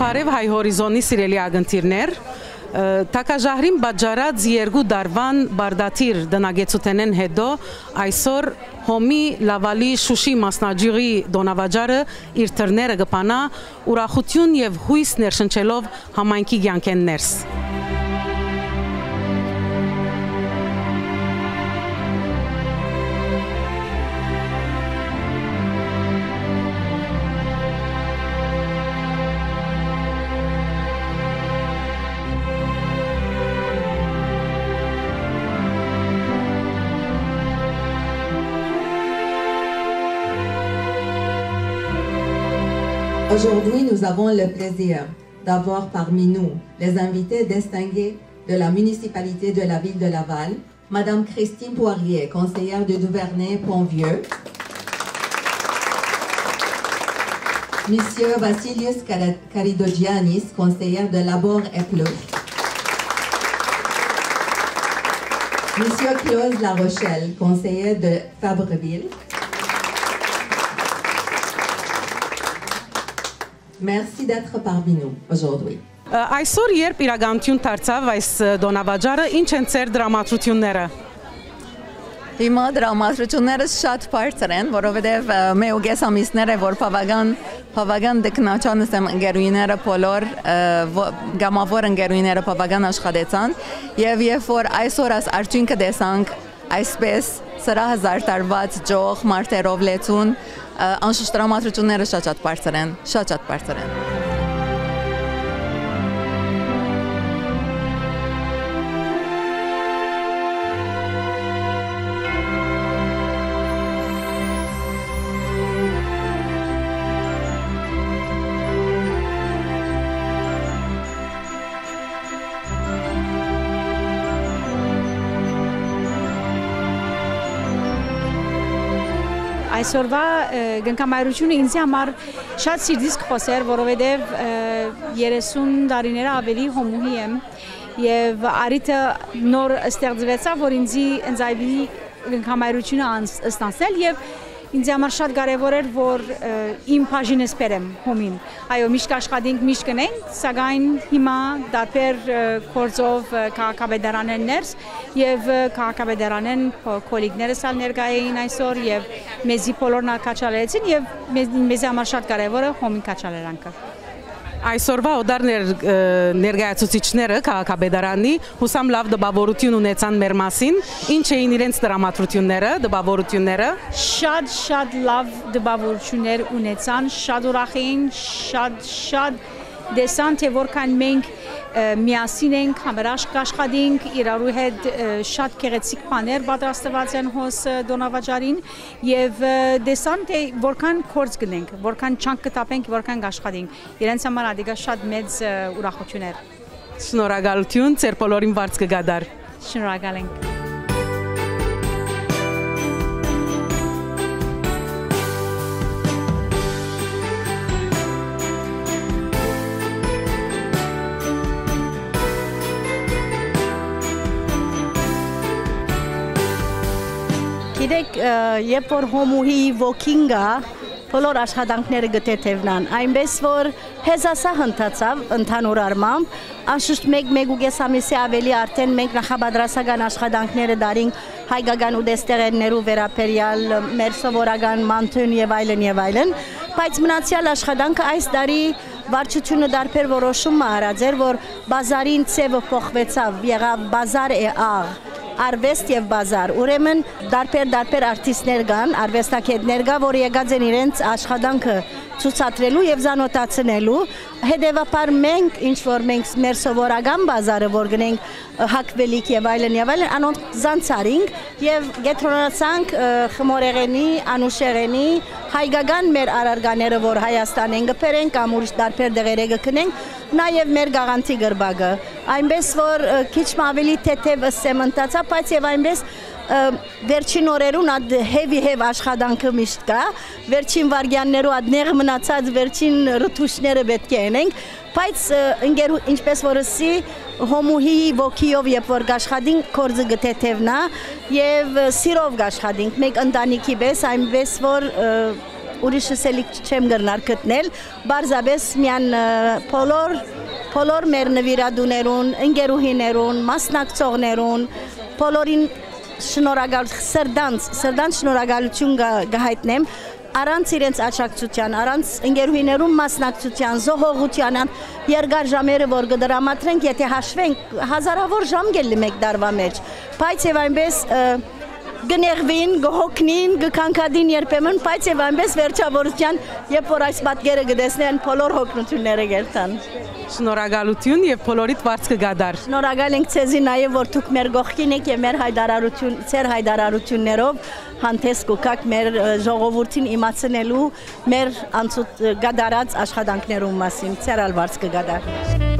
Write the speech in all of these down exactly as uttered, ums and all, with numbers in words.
Բարև հայ հորիզոնի սիրելի ագընթիրներ, Թակաժահրին բաժարած երկու դարվան բարդաթիր դնագեցութենեն հետո այսօր հոմի լավալի Շուշի մասնաճյուղի դոնավաճառը իր թռները կպանա ուրախություն եւ հույս ներշնչելով համայնքի կյանքեն ներս։ Aujourd'hui, nous avons le plaisir d'avoir parmi nous les invités distingués de la municipalité de la ville de Laval, Madame Christine Poirier, conseillère de Duvernay-Pontvieux, Monsieur Vassilios Karidogiannis, conseillère de Labor-et-Plouc, Monsieur Claude Larochelle, conseiller de Fabreville. Merci d'être parmi nous aujourd'hui. Այսօր երբ իրականություն դարձավ այս դոնավաճառը, ինչ են ծեր դրամատրությունները։ Հիմա դրամատրությունները շատ բարձր են, որովհետև մեր ուղեսամիսները, որ բավական բավական դկնաճանս են ընկերուհիները բոլոր գամավոր ընկերուհիները բավական աշխատեցան եւ երբ որ այսօր այս արդյունքը տեսանք այսպես սրահը զարդարված ջող մարտերով լեցուն անշուշտ դրամատրությունները շատ-շատ բարձր են, շատ-շատ բարձր են։ Այսօրվա գնքամայրությունը ինձ համար շատ սիրտից կխոսեր, որովհետև երեսուն տարիներ ավելի հոմուհի եմ եւ արիթը նոր ստեղծվեցավ, որ ինձ ընձայվի գնքամայրությունը ստանցնել եւ ինձ համար շատ կարևոր էր, որ իմ բաժինս բերեմ հոմին։ Այո, միշտ աշխատենք, միշտ գնենք, սակայն հիմա դարբեր գործով քաղաքապետարանեն ներս եւ քաղաքապետարանեն կոլեգներս ալ ներկայ էին այսօր եւ մեզի բոլորն ակաչալեցին եւ մեզ համար շատ կարևոր է հոմին կաչալերանքը։ Այսօրվա օդար ներկայացուցիչները քաղաքապետարանի հուսամ լավ դպավորություն ունեցան մեր մասին, ինչ էին իրենց դրամատրությունները, դպավորությունները։ Շատ շատ լավ դպավորություններ ունեցան, շատ ուրախ էին, շատ շատ դեսան թե որքան մենք միասին ենք, համերաշխ աշխատենք, իրարու հետ շատ գեղեցիկ բաներ պատրաստված են հոս դոնավաճառին եւ դեսան թե որքան գործ գնենք, որքան չանք կտապենք, որքան աշխատենք։ Իրենց համար ադիգա շատ մեծ ուրախություն էր։ Շնորհակալություն, ձեր բոլորին բարձ կգադար։ Շնորհակալ ենք։ Գիտեք, երբ որ հոմուհի ոգին գա, բոլոր աշխատանքները գտեթևնան, այնպես որ հեզասա հնդացավ ընդհանուր առմամբ, անշուշտ մեկ-մեկ ուգես ամիսի ավելի արդեն մենք նախաբադրասական աշխատանքները դարինք հայկական ուտեստեղեններու վերաբերյալ մեր սովորական մանթուն եւ այլն եւ այլն, բայց մնացյալ աշխատանքը այս տարի վարչությունը դարբեր որոշում արած էր, որ բազարին ցևը փոխվեցավ, եղավ բազար է աղ արվեստ եւ բազար, ուրեմն դարբեր-դարբեր արտիստներ կան, արվեստագետներ կա, որ եկած են իրենց աշխատանքը ցուցադրելու եւ զանոթացնելու, հետեւաբար մենք ինչ որ մենք մեր սովորական բազարը որ գնենք հակվելիք եւ այլն եւ այլն անոնց զանցարինք եւ գետրոնացանք խմորեղենի, անուշեղենի, հայկական մեր արարկաները որ Հայաստան են գբերեն կամ ուրիշ դարբեր դեղերը գտնենք, նաեւ մեր գաղանտի գրբագը, այնպես որ քիչ ավելի թեթև ըսեմ ընթացա, բայց եւ այնպես վերջին օրերուն ադ հեվի-հև աշխատանքը միշտ կա, վերջին վարգյաններու ադ նեղ մնացած վերջին ռթուշները պետք է ենենք, բայց ինչպես որ ըսի հոմուհի ոգիով երբ որ գաշխադինք կորձը գտեթևնա և սիրով գաշխադինք մեկ ընտանիքի պես, այնպես որ ուրիշս էլի չեմ գրնար գտնել, բարձաբես միան բոլոր բոլոր մեր նվիրատուներուն, ընկերուհիներուն, մասնակցողներուն, բոլորին շնորհակալ սրդանց, սրդանց շնորհակալություն գահիտնեմ առանց իրենց աջակցության, առանց ընկերուհիներուն մասնակցության, զոհողության, երկար ժամերը որ կդրամատրենք, եթե հաշվենք, հազարավոր ժամ գելի մեկ դարվա մեջ, բայց եւ այնպես գներվին, գհոգնին, գքանքադին երբեմն, բայց եւ այնպես վերջավորության, երբ որ այս պատկերը կտեսնեն, բոլոր հոգնությունները կերտան։ Շնորհակալություն եւ բոլորիդ վարձ կգադար։ Շնորհակալ ենք ցեզի նաեւ որ դուք մեր գողքին եք եւ մեր հայտարարություն, ծեր հայտարարություններով հանդես կուքակ մեր ժողովրդին իմացնելու մեր անցուտ գադարած աշխատանքներու մասին, ծեր ալվարձ կգադար։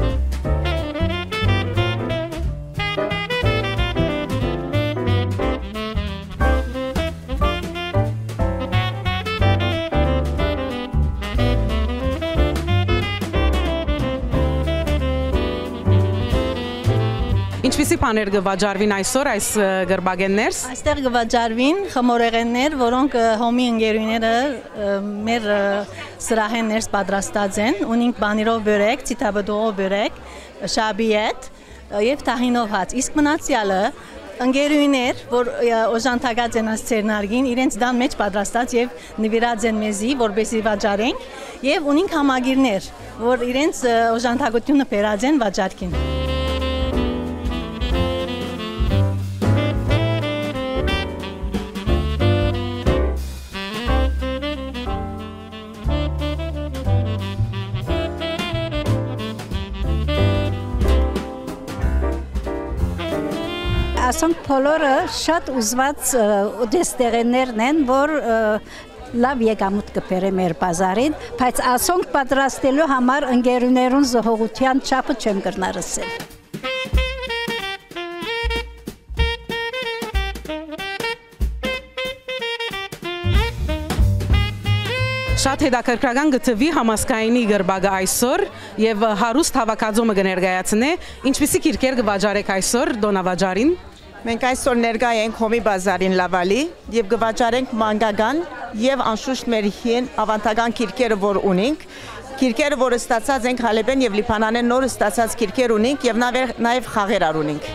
Ինչպիսի բաներ կվաճառվին այսօր այս գրբագեններս։ Այստեղ կվաճառվին խմորեղեններ, որոնք հոմի ընկերուները մեր սրահեններս պատրաստած են, ունենք բանիրով բյուրեկ, ցիտաբդողով բյուրեկ, շաբիետ եւ տահինով հաց։ Իսկ մնացյալը ընկերուներ, որ օժանդակած են ասցերնարգին, իրենց դան մեջ պատրաստած եւ նվիրած են մեզի, որպեսզի վաճառենք, եւ ունենք համագիրներ, որ իրենց օժանդակությունը բերած են վաճառքին։ Ասոնք բոլորը շատ ուզված ուտեստեղեններն են, որ լավ եկամուտ կբերե մեր բազարին, բայց ասոնք պատրաստելու համար ընկերուներուն զոհողության չափը չեմ կրնար ասել։ Շատ հետաքրքրական գտվի համասկայնի գրբագը այսօր եւ հարուստ հավաքածումը կներկայացնե, ինչպիսի քիրքեր կվաճառեք այսօր դոնավաճարին։ Մենք այսօր ներկա ենք Հոմի բազարին Լավալի եւ կվաճառենք մանգական եւ անշուշտ մեր հին ավանդական քիրքերը, որ ունենք, քիրքերը, որ ստացած ենք Հալեբեն եւ Լիբանանեն նոր ստացած քիրքեր ունենք եւ նաեւ խաղեր ունենք։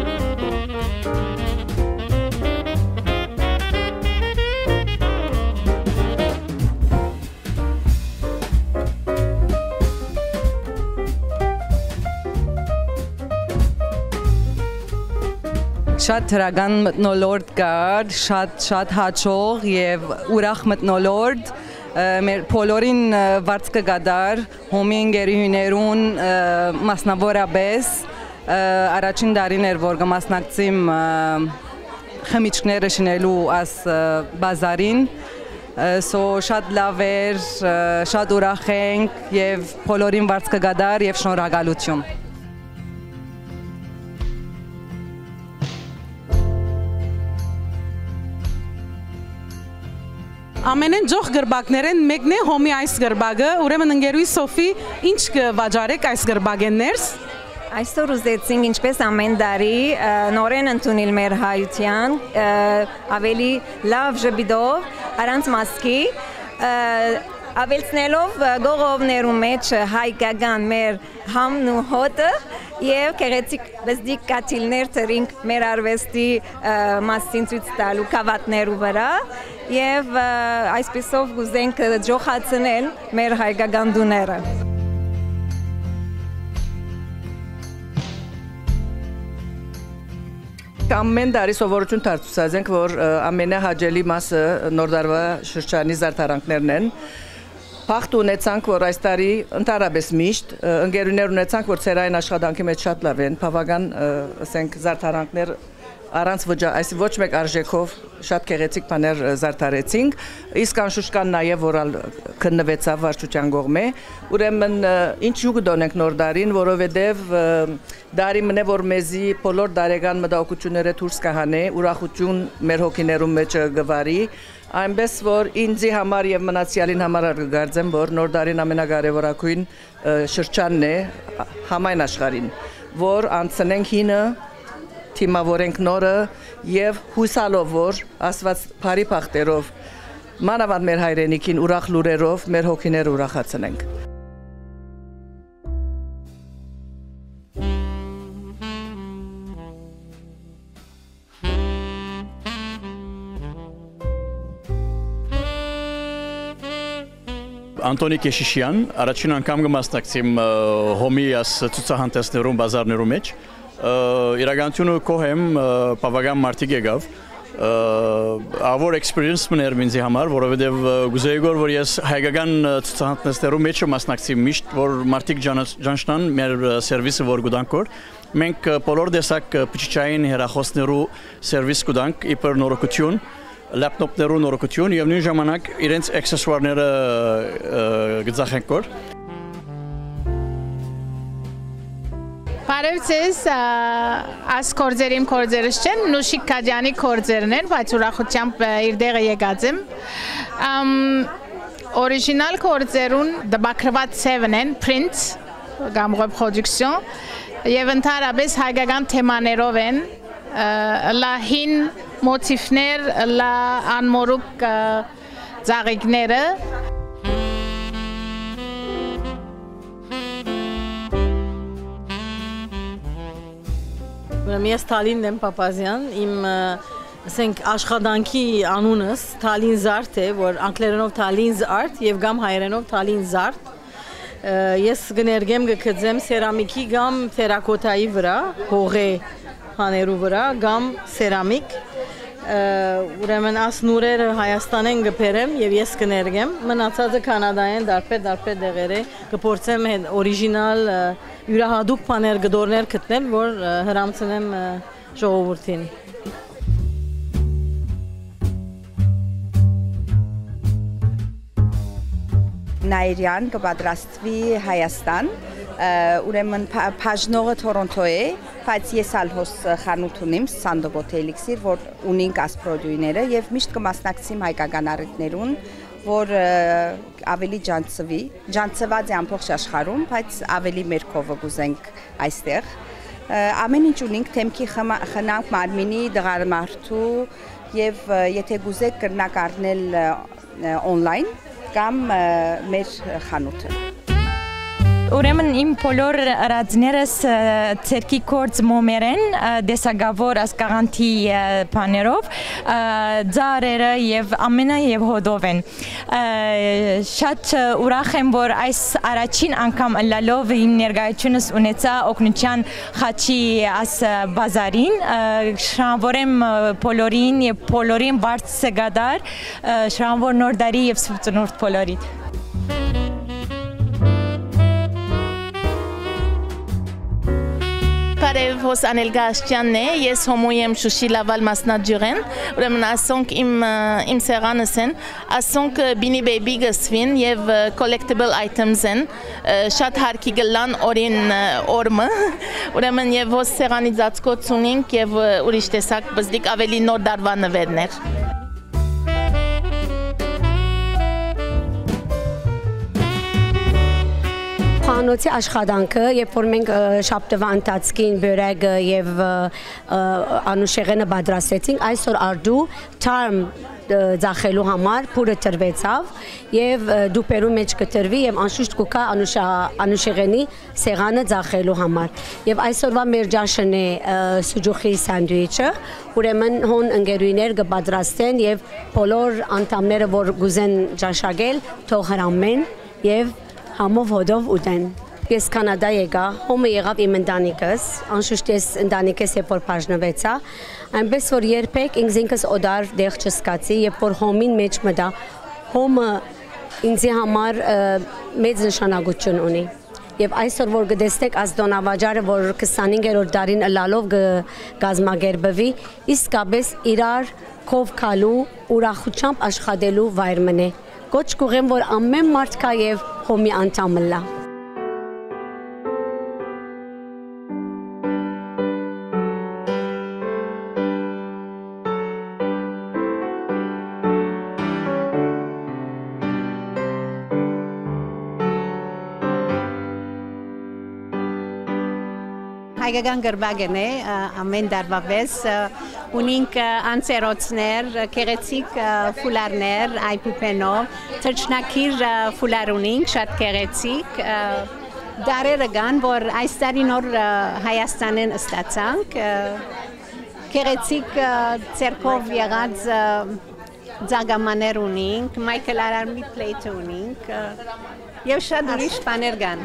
Շատ թրագան մտնոլորդ կար, շատ շատ հաճող եւ ուրախ մտնոլորդ, մեր բոլորին վարձ կգադար, հոմի ընկերուհիներուն մասնավորապես առաջին դարին էր, որ կմասնակցեմ խմիչքները շինելու այս բազարին, սո շատ լավ էր, շատ ուրախ ենք եւ բոլորին վարձ կգադար եւ շնորհակալություն։ Ամենեն ջող գրբակներեն մեկն է հոմի այս գրբագը, ուրեմն ընկերուհի Սոֆի, ինչ կվաճառեք այս գրբագեններս։ Այսօր ուզեցինք ինչպես ամեն տարի նորեն ընդունել մեր հայության, ավելի լավ ժպիտով, առանց մասկի, ավելցնելով գողովներու մեջ հայկական մեր համն ու հոտը եւ գեղեցիկ բզդիկ կաթիլներ ծրինք մեր արվեստի մասին ցույց տալու կավատներու վրա եւ այսպեսով գուզենք ջոխացնել մեր հայկական դուները։ Ամեն տարի սովորություն դարձած ենք, որ ամենահաճելի մասը նոր տարվա շրջանի զարդարանքներն են։ Փախտ ունեցանք, որ այս տարի ընդհանրապես միշտ ընկերուներ ունեցանք, որ ցերային աշխատանքի մեջ շատ լավ են, բավական ասենք զարդարանքներ առանց այս ոչ մեկ արժեքով շատ գեղեցիկ բաներ զարդարեցինք, իսկ անշուշտ կան նաև որ քննվեցավ վարչության կողմէ, ուրեմն ինչ յուգ դոնենք նոր տարին, որովհետև դարի մնե որ մեզի բոլոր դարեգան մտահոգությունները դուրս կհանե, ուրախություն մեր հոգիներում մեջ գվարի, այնպես որ ինձի համար եւ մնացյալին համար կգարձեմ, որ նոր տարին ամենակարևորագույն շրջանն է համայն աշխարհին, որ անցնենք հինը թիմավորենք նորը եւ հուսալով որ ասված բարի բախտերով մանավանդ մեր հայրենիքին ուրախ լուրերով մեր հոգիները ուրախացնենք։ Անտոնի Կեշիշյան, առաջին անգամ կմասնակցեմ հոմի աս ցուցահանդեսներում բազարներում մեջ։ Իրականությունը կողեմ բավական մարդիկ եկավ։ Our experience մներ ինձ համար, որովհետև գուզեի գոր որ ես հայկական ցուցահանդեսներում մեջ մասնակցեմ միշտ, որ մարդիկ ճանաչան մեր սերվիսը որ գուտանք որ։ Մենք բոլոր տեսակ փիչային հեռախոսներու սերվիս գուտանք իբր նորոգություն լապտոպներու նորոգություն եւ նույն ժամանակ իրենց էքսեսուարները գծախենք որ Բարև ձեզ, այս կորձերիմ կորձերս չեն, Նուշիկ Քաջյանի կորձերն են, բայց ուրախությամբ իր դեղը եկած եմ։ Օրիջինալ կորձերուն դպակրված սևն են, print, կամ reproduction, եւ ընդհանրապես հայկական թեմաներով են, լա հին մոտիվներ, լա անմորուկ ծաղիկները։ Ես Թալին եմ Պապազյան, իմ ասենք աշխատանքի անունս Թալին Զարդ է, որ անգլերենով Թալին Զարդ եւ գամ հայերենով Թալին Զարդ։ Ես կներգեմ կգծեմ սերամիկի գամ թերակոտայի վրա, հողե հաներու վրա, գամ սերամիկ։ Ուրեմն աս նուրերը Հայաստանեն գբերեմ եւ ես կներգեմ, մնացածը Կանադայեն դարբեր դարբեր դեղերը կփորձեմ օրիջինալ յուրահատուկ բաներ գդորներ գտնել, որ հրամցնեմ ժողովրդին։ Նաիրյան կպատրաստվի Հայաստան, ուրեմն բաժնողը Թորոնտո է, բայց ես ալ հոս խանութ ունիմ Սանդոբոթ Էլիքսիր, որ ունինք աս պրոդույները եւ միշտ կմասնակցիմ հայկական առիթներուն, որ ավելի ջանցվի, ջանցված է ամբողջ աշխարհում, բայց ավելի մեր կովը գուզենք այստեղ։ Ամեն ինչ ունինք թեմքի խնամք մարմինի, դղարմարդու եւ եթե գուզեք կրնակ առնել on-line կամ մեր խանութը։ Ուրեմն իմ բոլոր ռածներս ցերկի կորձ մոմերեն դեսագավոր ասկաղանթի բաներով ձարերը եւ ամենը եւ հոդով են շատ ուրախ եմ որ այս առաջին անգամ լալով իմ ներկայությունս ունեցա օգնության խաչի աս բազարին շնորհեմ բոլորին եւ բոլորին բարձ սեգադար շնորհ նոր դարի եւ սուրբ բոլորիդ Բարև հոս Անելգա Աշճյանն է, ես հոմոյ եմ Շուշի լավալ մասնաճյուղեն, ուրեմն ասոնք իմ սեղանս են, ասոնք բինի բեյբի գսվին և collectible items են, շատ հարկի գլան օրին օրմը, ուրեմն և հոս սեղանի ձացկոց ունինք և ուրիշ տեսակ բզդիկ ավելի նոր դարվա նվերներ։ Խանութի աշխատանքը, երբ որ մենք շաբթվա ընթացքին բյուրեգը եւ անուշեղենը պատրաստեցինք, այսօր արդու թարմ ձախելու համար փուրը տրվեցավ եւ դուպերու մեջ կտրվի եւ անշուշտ կուկա անուշեղենի սեղանը ձախելու համար եւ այսօրվա մեր ջաշն է սուջուխի սանդվիչը ուրեմն հոն ընկերուներ կպատրաստեն եւ բոլոր անդամները որ գուզեն ջաշակել թող հրամեն եւ համով հոդով ուտեն։ Ես Կանադա եկա, հոմը եղավ իմ ընտանիքս, անշուշտ ես ընտանիքս երբ որ բաժնվեցա, այնպես որ երբեք ինձ ինքս օդար դեղ չսկացի, երբ որ հոմին մեջ մտա, հոմը ինձի համար մեծ նշանակություն ունի։ Եվ այսօր որ գտեսնեք այս դոնավաճառը, որ քսանհինգերորդ դարին ըլալով գազմագերբվի, իսկապես իրար քով քալու ուրախությամբ աշխատելու վայր մնե։ Կոչ կուղեմ, որ ամեն մարդ կա եւ հոմի անդամը լա։ հայկական գրբագն է, ամեն դարվա պես, ունենք անցերոցներ, կեղեցիկ ֆուլարներ, այփուփենով, թրջնակիր ֆուլար ունենք, շատ կեղեցիկ, դարերը կան, որ այս տարի նոր Հայաստանեն ստացանք, կեղեցիկ ցերկով եղած ձագամաներ ունենք, Մայքլ Արարմի պլեյթը ունենք, եւ շատ ուրիշ բաներ կան։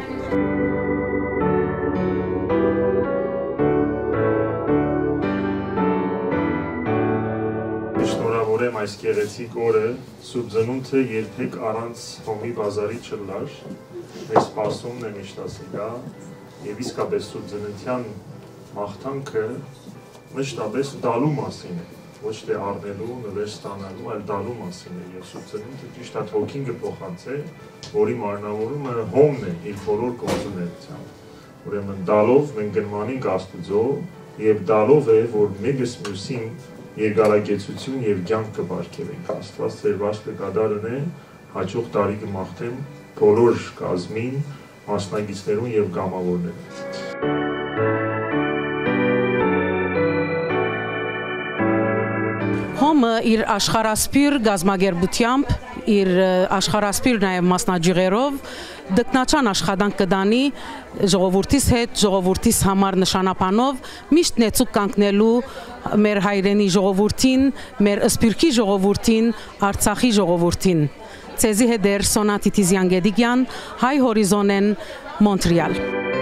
Շնորհավորեմ այս գեղեցիկ օրը, Սուրբ Ծնունդը երբեք առանց հոմի բազարի չլար, մեր սպասումն է միշտասիգա, եւ իսկապես Սուրբ Ծննդյան մաղթանքը մշտապես դալու մասին է, ոչ թե առնելու, նվեր ստանալու, այլ դալու մասին է, եւ Սուրբ Ծնունդը ճիշտ այդ հոգին կփոխանցե, որի մարմնավորումը հոմն է իր բոլոր գործունեությամբ։ Ուրեմն դալով մենք գնմանինք Աստուծո եւ դալով է, որ մեկս մյուսին երկարագեցություն եւ կյանք կբարգեւենք։ Աստված ձեր վաստը կատարն է, հաջող տարի կմաղթեմ բոլոր կազմին, մասնագետներուն եւ գամավորներին։ Հոմը իր աշխարհասփյուր գազմագերբությամբ, իր աշխարհասփյուր նաև մասնաճյուղերով դկնաչան աշխատանք կդանի ժողովրդիս հետ, ժողովրդիս համար նշանապանով միշտ նեցուկ կանգնելու մեր հայրենի ժողովրդին, մեր սփյուռքի ժողովրդին, Արցախի ժողովրդին։ Ցեզի հետեր Սոնա Տիտիզյան Գեդիգյան, Հայ Հորիզոնեն, Մոնտրեալ։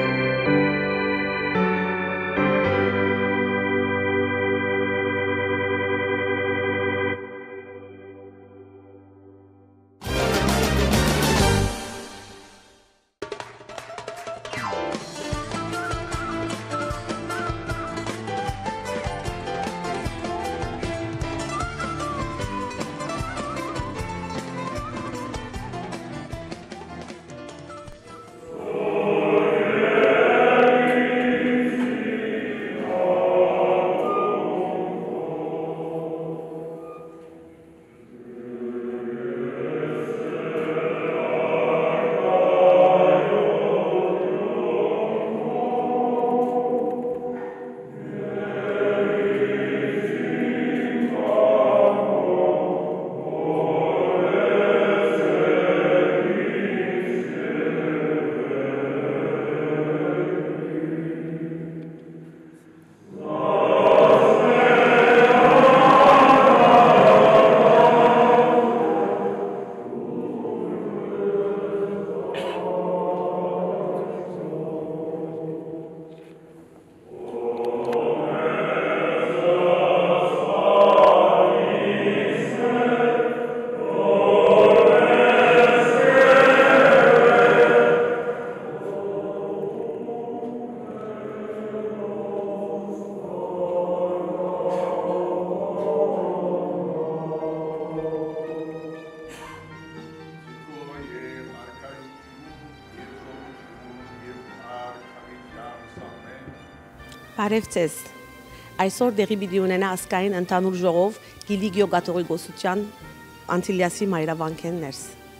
Բարև ձեզ։ Այսօր դեղի պիտի ունենա ազգային ընդհանուր ժողով Գիլիգիո կաթողիկոսության Անտիլիասի մայրավանքեն ներս։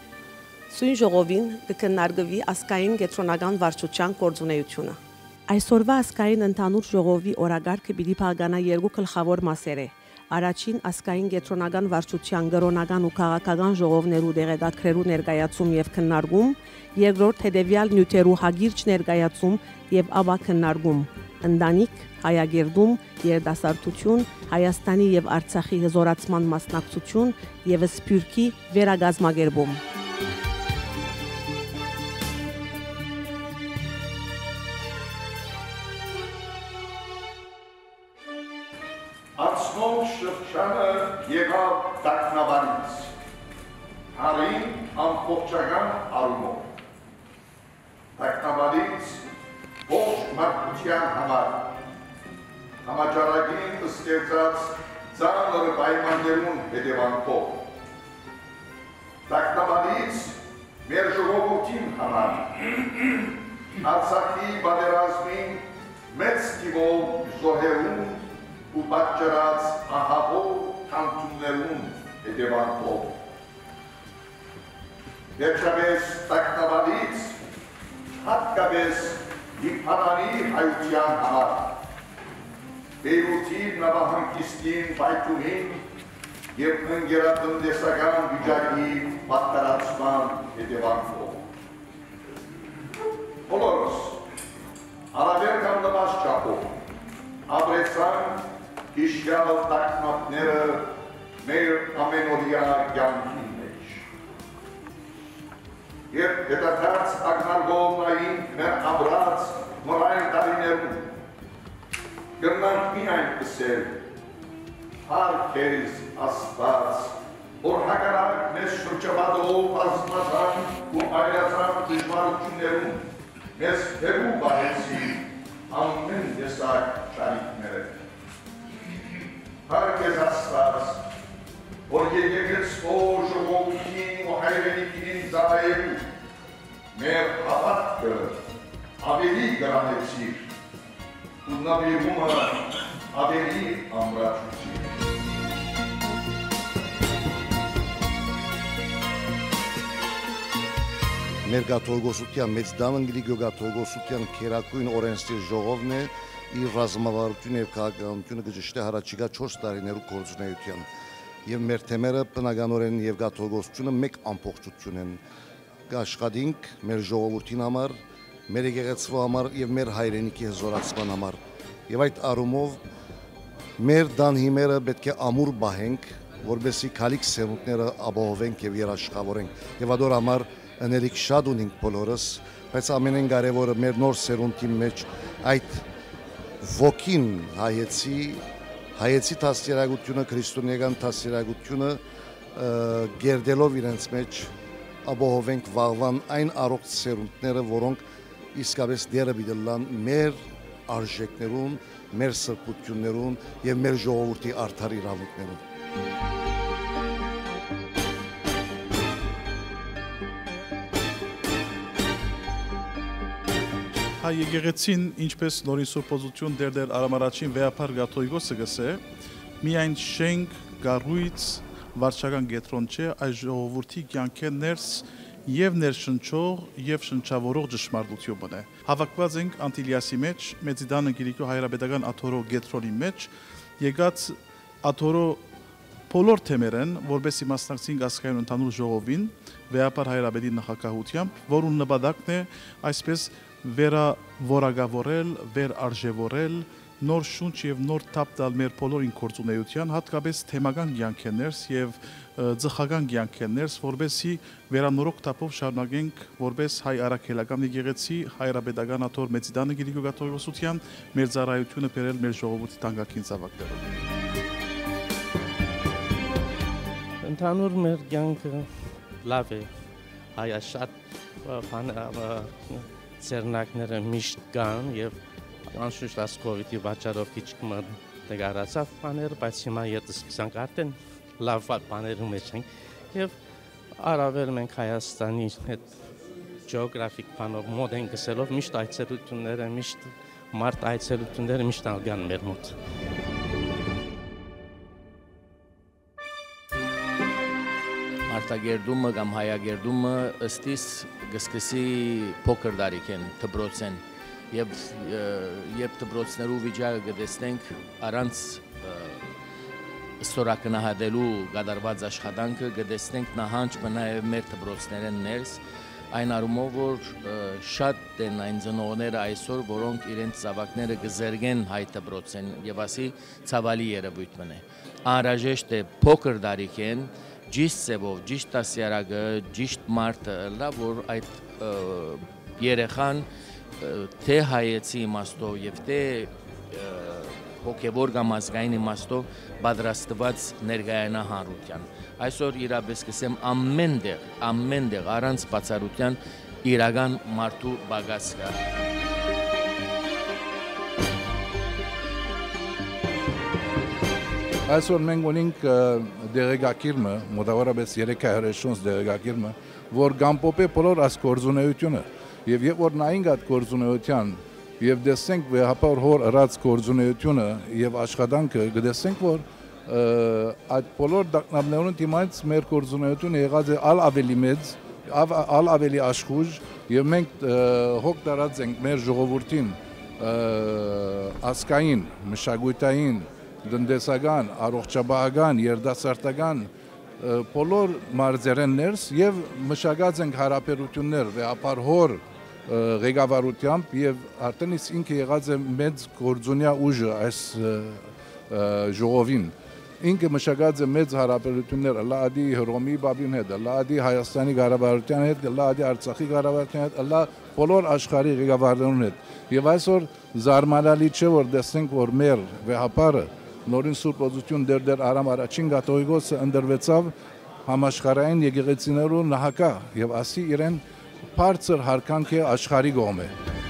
Սույն ժողովին կքննարկվի ազգային կենտրոնական վարչության գործունեությունը։ Այսօրվա ազգային ընդհանուր ժողովի օրագարկը պիտի փոխանա երկու գլխավոր մասեր է։ Առաջին ազգային կենտրոնական վարչության գրոնական ու քաղաքական ժողովներու դեղեկագրերու ներկայացում եւ քննարկում, երկրորդ հետեւյալ նյութերու հագիրճ ներկայացում եւ ապա քննարկում։ Ընտանիք, հայագերդում, երիտասարդություն, Հայաստանի եւ Արցախի հզորացման մասնակցություն եւ սփյուռքի վերագազմագերբում։ Անցնող շրջանը եղավ տագնապարից, հարին ամբողջական առումով։ Տագնապարից ողջ մարդկության համար, համաճարակին ստեղծած ծանր պայմաններուն հետևանքով։ Տագնապարից մեր ժողովրդին համար, Արցախի պատերազմին մեծ թիվով զոհերուն ու պատճառած ահավոր թանձուններուն հետևանքով։ Վերջապես տագնապարից հատկապես Լիբանանի հայության համար, Բեյրութի նավահանգիստին պայթունին և ընկերատնտեսական վիճակի պատկերացման հետևանքով։ Բոլորս հարաբեր կամ նվազ չափով ապրեցան հիշյալ տագնապները մեր ամենօրյա կյանքի մեջ։ Երբ հետադարձ ակնարկողնային մեր ապրած նորային տարիներում կրնանք միայն կսել, հարքերս աստված, որ հակարակ մեզ շրջապատող ազնվազան ու այլացան դժվարություններում մեզ հերու բահեցի ամեն տեսակ շարիքները։ Հարքեզ աստված, որ եկեղեցվոր ժողովրդին ու հայրենիքին ծառայելու մեր հավատքը ավելի գրանեցիր ու նվիրումը ավելի ամրացուցիր։ Մեր գաթողիկոսության մեծ դամընգրի գյուղգաթողիկոսության քերակույն օրենսդիր ժողովն է իր ռազմավարությունը և քաղաքականությունը գժշտե հարաճիգա չորս տարիներու գործունեության և մեր թեմերը բնականորեն և գաթողիկոսությունը մեկ ամբողջություն են կաշխատենք մեր ժողովրդին համար, մեր եկեղեցու համար և մեր հայրենիքի հզորացման համար և այդ առումով մեր դանհիմերը պետք է ամուր բահենք, որպեսզի քալիք սերունդները ապահովենք և երաշխավորենք և ադոր համար ընելիք շատ ունենք բոլորս, բայց ամենեն կարևորը մեր նոր սերունդի մեջ այդ ոգին հայեցի, հայեցի դաստիարակությունը, քրիստոնեական դաստիարակությունը գերդելով իրենց մեջ ապահովենք վաղվան այն առողջ սերունդները, որոնք իսկապես դերը պիտի լան մեր արժեքներուն, մեր սրբություններուն և մեր ժողովրդի արդար իրավունքներուն։ Հայ եկեղեցին, ինչպես նորին սուրբոզություն դեր-դեր արամարաչին վեապար գաթողիկոսը գսե, միայն շենք, գառույց, վարչական գետրոն չէ, այս ժողովրդի կյանքեն ներս և ներշնչող և շնչավորող ճշմարտություն է։ Հավաքված ենք Անտիլիասի մեջ, Մեծիդան ընկերիկու հայրապետական աթորո գետրոնի մեջ, եկած աթորո բոլոր թեմերեն, որպեսզի մասնակցենք ազգային ընդհանուր ժողովին, վեապար հայրապետի նախագահությամբ, որուն նպատակն է այսպես վերավորագավորել, վերարժևորել, նոր շունչ և նոր թափ տալ մեր բոլոր գործունեության, հատկապես թեմական կյանքերս և ծխական կյանքերս, որպեսզի վերանորոգ թափով շարունակենք որպես հայ առաքելական եկեղեցի, հայրապետական աթոռ Մեծիդան ընկերիկու գաթողիկոսության մեր ծառայությունը բերել մեր ժողովրդի թանկագին զավակներով։ Ընդհանուր մեր կյանքը լավ է, հայա շատ ծերնակները միշտ կան և անշուշտ այս կովիդի պատճառով քիչ դգարացավ բաները, բայց հիմա ետս սկսանք արդեն լավ բաներու մեջ ենք և առավել մենք Հայաստանի հետ ջեոգրաֆիկ բանով մոտ ենք գսելով միշտ այցելությունները, միշտ մարդ այցելությունները միշտ ալգան մեր մոտ։ Արտագերդումը կամ հայագերդումը ըստիս գսկսի փոքր դարիք են դպրոցեն եւ երբ դպրոցներու վիճակը գտեսնենք առանց ստորակնահատելու գդարված աշխատանքը գտեսնենք նահանջ բնայև մեր դպրոցներեն ներս այն առումով որ շատ են այն ծնողները այսօր որոնք իրենց զավակները գզերգեն հայ դպրոցեն եւ ասի ցավալի երևույթ մնե անհրաժեշտ է փոքր դարիք են Ճիշտ սևով, ճիշտ դասյարակը, ճիշտ մարդը, լավ որ այդ երեխան թե հայեցի իմաստով և թե հոգևոր կամ ազգային իմաստով պատրաստված ներկայանա հանրության։ Այսօր իրապես կսեմ ամեն տեղ, ամեն տեղ առանց բացառության իրական մարդու բագաս կա։ Այսօր մենք ունենք դեղեկակիրմը, մոտավորապես երեք հարյուր շունչ դեղեկակիրմը, որ գամպոպե բոլոր այս գործունեությունը եւ երբ որ նայենք այդ գործունեության եւ դեսենք վեհապար հոր ըրած գործունեությունը եւ աշխատանքը գտեսենք որ այդ բոլոր դակնաբներուն դիմաց մեր գործունեությունը եղած է ալ ավելի մեծ ալ ավելի աշխուժ եւ մենք հոգ դարած ենք մեր ժողովրդին ասկային, մշակութային, տնտեսական, առողջապահական, երդասարտական բոլոր մարզերեններս եւ մշակած ենք հարաբերություններ վեհապար հոր ղեկավարությամբ եւ արդեն իսկ ինքը եղած է մեծ գործունյա ուժը այս ժողովին ինքը մշակած է մեծ հարաբերություններ լադի Հռոմի Բաբին հետ, լադի Հայաստանի ղարաբաղության հետ, լադի Արցախի ղարաբաղության հետ, լա բոլոր աշխարհի ղեկավարներուն հետ եւ այսօր զարմանալի չէ որ տեսնենք որ մեր վեհապարը նորին Սուրբ Օծություն դերդեր Արամ առաջին կաթողիկոսը ընդրվեցավ համաշխարհային եկեղեցիներու նահակա եւ ասի իրեն բարձր հարկանք է աշխարհի կողմը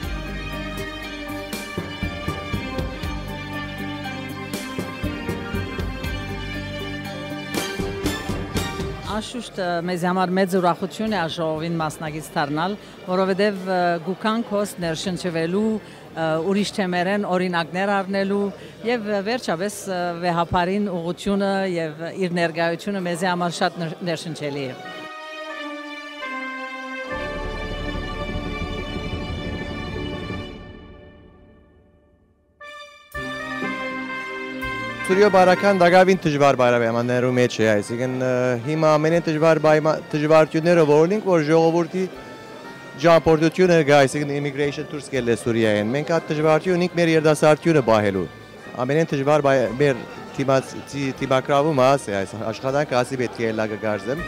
Անշուշտ մեզ համար մեծ ուրախություն է ժողովին մասնակից դառնալ, որովհետև գուքանք հոս ներշնչվելու ուրիշ թեմերեն օրինակներ առնելու եւ վերջապես վեհապարին ուղղությունը եւ իր ներկայությունը մեզ համար շատ ներշնչելի է։ Սուրյո բարական դակավին դժվար բարաբայաններու մեջ է, այսինքն հիմա ամենեն դժվար դժվարությունները որոնք որ ժողովրդի ճամփորդությունը գա, այսինքն immigration դուրս գելը Սուրիայեն։ Մենք այդ դժվարությունը ինք մեր երդասարտությունը բահելու։ Ամենեն դժվար մեր թիմակրավում աս է, այս աշխատանքը ասի պետք է լագը գարզեմ։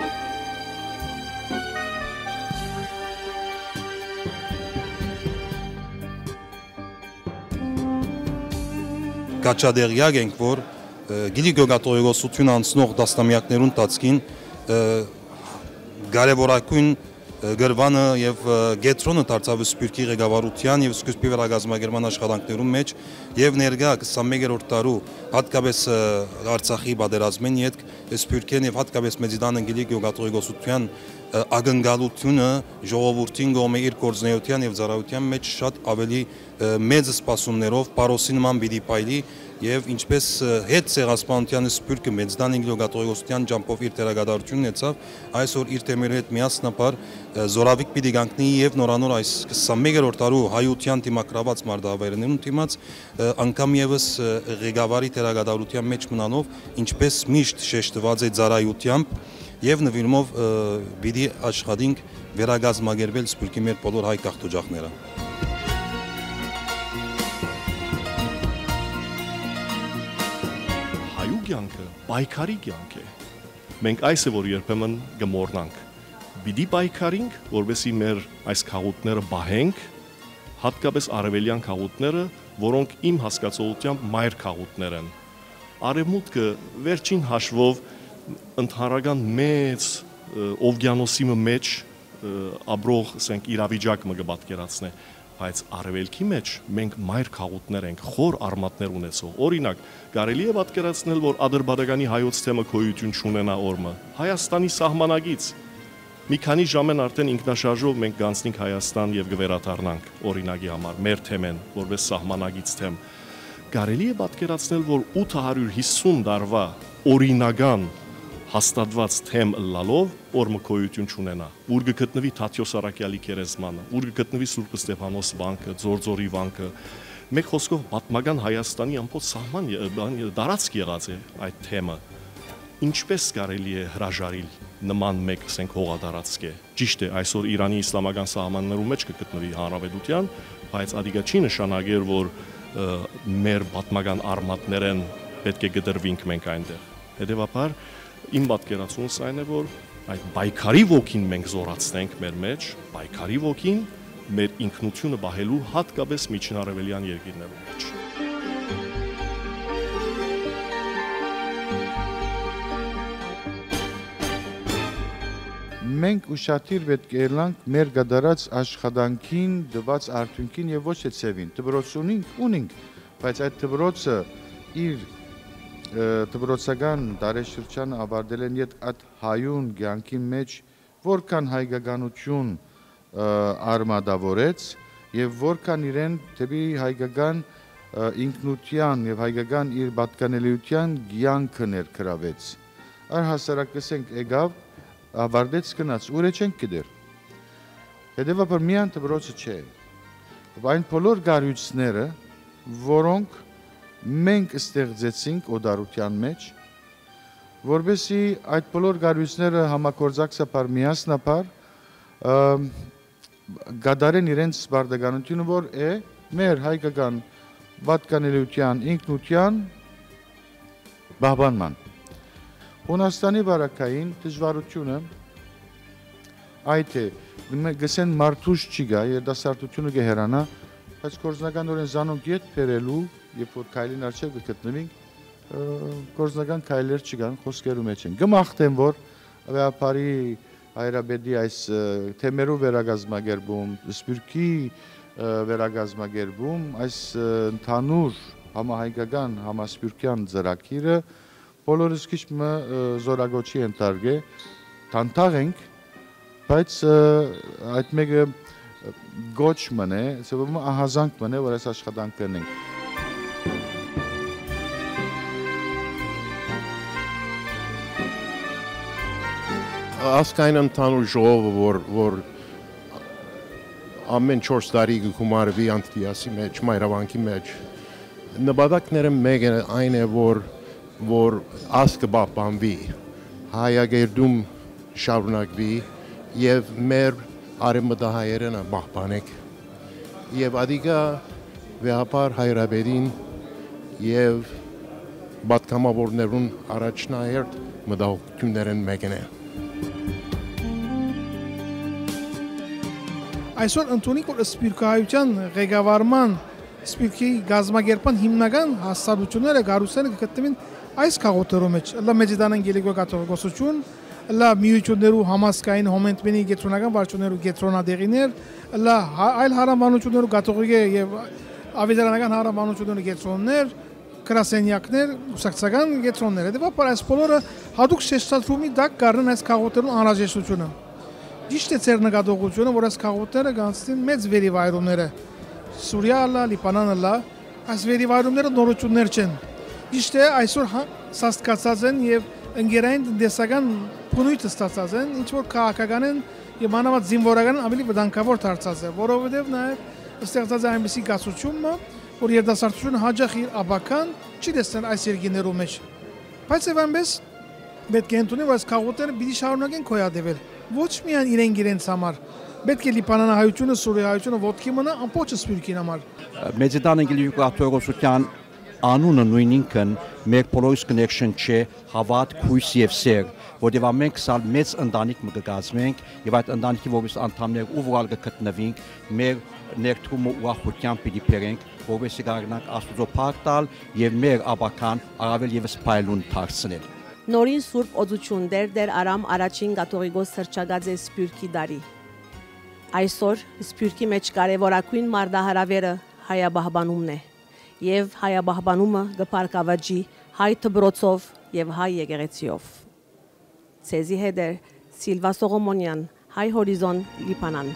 Կաչադեղյակ ենք, որ գիլի գոգատորեգոսություն անցնող դաստամյակներուն տացքին գարևորակույն գրվանը և գետրոնը դարձավ Սպյուրքի ղեկավարության և սկզբի վերագազմագերման աշխատանքներում մեջ և ներկա քսանմեկերորդ տարու հատկապես Արցախի պատերազմին ետք Սպյուրքեն և հատկապես Մեծիդան գիլի գոգատորեգոսության ակնկալությունը ժողովրդին կողմը իր գործունեության և ծառայության մեջ շատ ավելի մեծ սպասումներով պարոսի նման պիտի պայլի եւ ինչպես հետ ցեղասպանության Սպյուրքը Մեծիդան գիլոգատորեգոսության ջամփով իր դերակատարությունն ունեցավ, այսօր իր թեմերի հետ միասնապար զորավիկ պիտի գանքնի եւ նորանոր այս քսանմեկերորդ տարու հայության թիմակրաված մարտահրավերներուն թիմած անգամ եւս ղեկավարի դերակատարության մեջ մնանով, ինչպես միշտ շեշտված է ծառայությամբ եւ նվիրումով պիտի աշխատենք վերագազմագերվել Սպյուրքի մեր բոլոր հայ կաղթօջախները։ Հայու կյանքը պայքարի կյանք է։ Մենք այս է որ երբեմն գմորնանք։ Պիտի պայքարենք, որովհետեւ մեր այս քաղուտները բահենք, հատկապես արևելյան քաղուտները, որոնք իմ հասկացողությամբ մայր քաղուտներ են։ Արևմուտքը վերջին հաշվով ընդհանրական մեծ օվկիանոսի մեջ ապրող ասենք իրավիճակ մը կպատկերացնե, բայց արևելքի մեջ մենք մայր քաղուտներ ենք, խոր արմատներ ունեցող։ Օրինակ, կարելի է պատկերացնել, որ Ադրբեջանի հայոց թեմը գոյություն չունենա օրը։ Հայաստանի սահմանագից մի քանի ժամեն արդեն ինքնաշարժով մենք գանցնենք Հայաստան եւ կվերադառնանք օրինակի համար մեր թեմեն, որպես սահմանագից թեմ։ Կարելի է պատկերացնել, որ ութ հարյուր հիսուն տարվա օրինական հաստատված թեմ լալով օրը գոյություն չունենա, ուր կգտնվի Թաթյոս Արաքյալի քերեզմանը, ուր կգտնվի Սուրբ Ստեփանոս վանքը, Ձորձորի վանքը, մեկ խոսքով պատմական Հայաստանի ամբողջ սահման դարածք եղած է այդ թեմը։ Ինչպես կարելի է հրաժարիլ նման մեկ ասենք հողադարածք է։ Ճիշտ է, այսօր Իրանի իսլամական սահմաններում մեջ կգտնվի հանրապետության, բայց ադիգա չի նշանակեր, որ մեր պատմական արմատներեն պետք է գդրվենք մենք այնտեղ։ Հետևաբար իմ պատկերացումս այն է, որ այդ պայքարի ոգին մենք զորացնենք մեր մեջ, պայքարի ոգին մեր ինքնությունը բահելու հատկապես միջինարևելյան երկիրներում մեջ։ Մենք ուշադիր պետք է ելանք մեր գդարած աշխատանքին, դված արդյունքին եւ ոչ թե ցևին։ Դպրոց ունենք, ունենք, բայց այդ դպրոցը իր դպրոցական տարեշրջանը ավարտել են իդ այդ հայուն կյանքի մեջ որքան հայկականություն արմատավորեց եւ որքան իրեն դեպի հայկական ինքնության եւ հայկական իր պատկանելիության կյանքը ներկրավեց։ Առհասարակ ասենք եկավ ավարտեց գնաց, ուր է չենք գիտեր։ Հետևաբար միայն դպրոցը չէ։ Այն բոլոր գարույցները, որոնք մենք ստեղծեցինք օդարության մեջ, որովհետեւ այդ բոլոր գարույցները համագործակցաբար միասնաբար գադարեն իրենց բարդականությունը, որ է մեր հայկական պատկանելիության, ինքնության պահպանման։ Հունաստանի վարակային դժվարությունը այդ է, գսեն մարդուս չի գա, երդասարտությունը գեհերանա, բայց գործնականորեն զանոնք ետ բերելու, երբ որ քայլին առջև կգտնվենք, գործնական քայլեր չկան, խոսքերու մեջ են։ Գմախտեմ, որ վեապարի հայրաբեդի այս թեմերու վերագազմագերբում, սպյուրքի վերագազմագերբում, այս ընդհանուր համահայկական համասպյուրքյան ծրագիրը բոլորս քիչ մը զորագոչի ենթարկե, թանթաղ ենք, բայց այդ մեկը գոչ մնե, սովորում ահազանգ մնե, որ այս աշխատանք կնենք։ Ասկային ընդհանուր ժողովը, որ, որ ամեն չորս տարի գումարվի Անտիասի մեջ, մայրավանքի մեջ, նպատակները մեկը այն է, որ, որ ասկը պահպանվի, հայագերդում շարունակվի և մեր արևմտահայերենը պահպանենք և ադիգա վեհապար հայրաբերին և պատգամավորներուն առաջնահերթ մտահոգություններն մեկն է։ Այսօր ընդունիկ, որ սպյուրքահայության ղեկավարման, սպյուրքի գազմագերբման հիմնական հաստատությունները, գարույցները կգտնվին այս քաղաքներու մեջ։ Լա Մեծիդանան Գելիգո կաթողիկոսություն, լա միություններու համազգային հոմենտմենի գետրոնական վարչություններու գետրոնադեղիներ, լա այլ հարամանություններու կաթողիկե եւ ավետարանական հարամանություններու գետրոններ, կրասենյակներ, ուսակցական գետրոններ։ Հետևաբար այս բոլորը հատուկ շեշտադրումի տակ կառնեն այս քաղաքներու անհրաժեշտությունը։ Ճիշտ է ձեր նկատողությունը, որ այս քաղաքները կանցնին մեծ վերիվայրումները։ Սուրիալը, Լիբանանը, այս վերիվայրումները նորություններ չեն։ Ճիշտ է այսօր սաստկացած են եւ ընկերային տնտեսական բնույթը ստացած են, ինչ որ քաղաքական են եւ մանավանդ զինվորական ավելի վտանգավոր դարձած է, որովհետեւ նաեւ ստեղծած է այնպիսի գացությունը, որ երիտասարդությունը հաջող իր աբական չի տեսնել այս երկիներու մեջ։ Բայց եւ այնպես պետք է ընդունի, որ այս քաղաքները պիտի շարունակեն քոյադեվել։ Ոչ միայն իրենք իրենց համար, պետք է լիբանանահայությունը, սուրիահայությունը ոտքի մնա ամբողջ սպյուրքին համար։ Մեծիդանան Գելիգո կաթողիկոսության անունը նույն ինքն մեր բոլորիս կնեքշն չէ, հավատ, հույս եւ սեր, որտեղ մենք սալ մեծ ընտանիք մը կգազմենք եւ այդ ընտանիքի որպես անդամներ ու վրալ կգտնվենք, մեր ներդրումը ուրախությամբ պիտի բերենք, որովհետեւ կարողանանք Աստծո փառք տալ եւ մեր աբական առավել եւս փայլուն դարձնել։ Նորին Սուրբ Օծություն դեր դեր Արամ առաջին կաթողիկոս սրճագած է սպյուրքի դարի։ Այսօր սպյուրքի մեջ կարևորագույն մարտահրավերը հայաբահբանումն է եւ հայաբահբանումը գփարկավաճի հայ դբրոցով եւ հայ եկեղեցիով։ Ցեզի հետ է Սիլվա Սողոմոնյան, Հայ Հորիզոն, Լիբանան։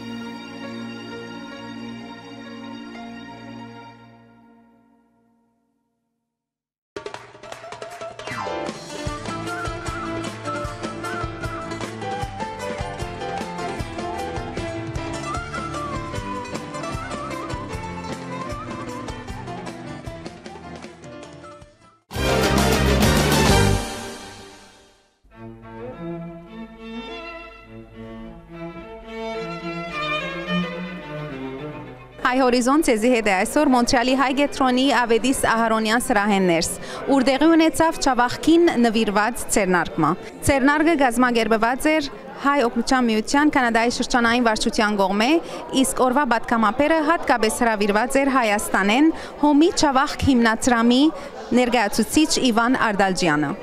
Հայ հորիզոն ցեզի հետ է այսօր Մոնտրեալի հայ գետրոնի Ավետիս Ահարոնյան սրահեններս, ուր տեղի ունեցավ Չավախքին նվիրված ցերնարկը։ Ցերնարկը գազմագերբված էր Հայ օգնության միության Կանադայի շրջանային վարչության կողմէ, իսկ օրվա պատգամապերը հատկապես հրավիրված էր Հայաստանեն Հոմի Չավախք հիմնադրամի ներկայացուցիչ Իվան Արդալջյանը։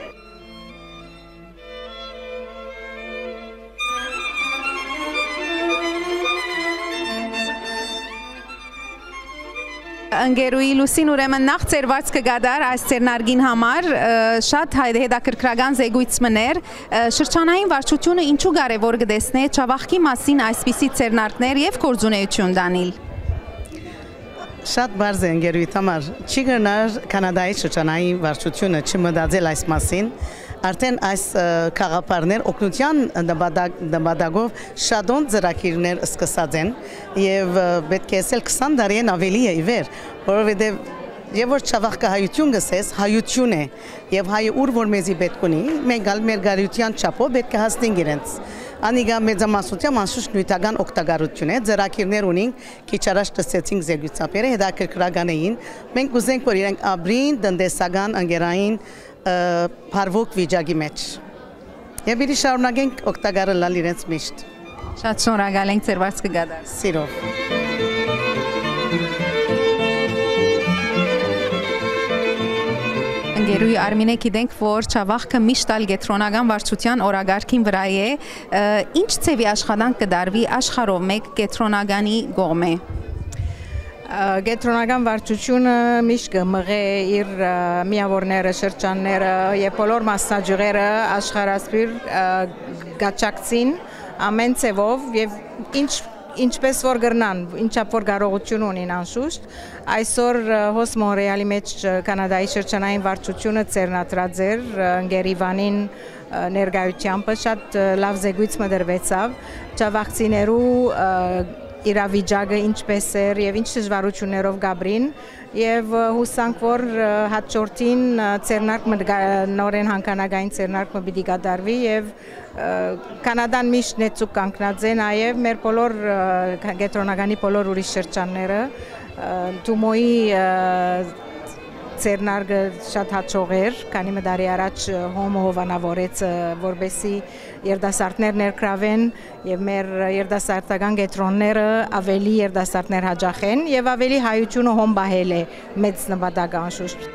Ընկերուի Լուսին ուրեմն նախ ծերված կգադար այս ծերնարգին համար շատ հետաքրքրական զեկույց մներ շրջանային վարչությունը ինչու կարևոր կտեսնե Չավախքի մասին այսպիսի ծերնարկներ եւ գործունեություն դանել։ Շատ բարձ է ընկերուի համար չի գնար Կանադայի շրջանային վարչությունը չմտածել այս մասին, Արդեն այս խաղապարներ օգնության նպատակով շատոն ծրագիրներ սկսած են եւ պետք է ասել քսան տարին ավելի է իվեր, որովհետեւ Եվ որ չավախկահայություն գսես, հայություն է, և հայը ուր որ մեզի պետք ունի, մենք ալ մեր գարյության չապով պետք է հասնենք իրենց։ Անիգա մեծամասնությամբ անշուշտ նյութական օգտագործություն է, ձեռագիրներ ունենք, քիչ առաջ տեսեցինք զեկույցապերը, հետաքրքրական էին, մենք կուզենք, որ իրենք ապրին տնտեսական, ընկերային, փարվոք վիճակի մեջ։ Եվ իրի շարունակենք օգտագործել իրենց միշտ։ Շատ շնորհակալ ենք ձեր վարձքը գադար։ Սիրով։ Ընկերուի Արմինե գիտենք, որ Չավախքը միշտ ալ կենտրոնական վարչության օրագարկին վրա է, ինչ ցևի աշխատանք կդարվի աշխարհով մեկ կենտրոնականի կողմէ։ Կենտրոնական վարչությունը միշտ կմղե իր միավորները, շրջանները եւ բոլոր մասնաճյուղերը աշխարհասփյուր գաճակցին ամեն ցևով եւ ինչ ինչպես որ գրնան, ինչապ որ կարողություն ունին անշուշտ, այսօր հոս Մոնրեալի մեջ կանադայի շրջանային վարչությունը ծերնատրած էր ընկերիվանին ներկայությամբ շատ լավ զեկույց մդրվեցավ, Չավախցիներու իրավիճակը ինչպես էր եւ ինչ դժվարություններով գաբրին եւ հուսանք որ հաջորդին ծերնարկ նորեն հանկանագային ծերնարկը պիտի կատարվի եւ Կանադան միշտ նեցուկ կանգնած է նաեւ մեր բոլոր կենտրոնականի բոլոր ուրիշ շրջանները Թումոյի ծերնարկը շատ հաջող էր, քանի մի տարի առաջ հոմը հովանավորեց, որպեսզի երիտասարդներ ներգրավեն եւ մեր երիտասարդական կենտրոնները ավելի երիտասարդներ հաջախեն եւ ավելի հայությունը հոմ բահել է մեծ նպատակ անշուշտ։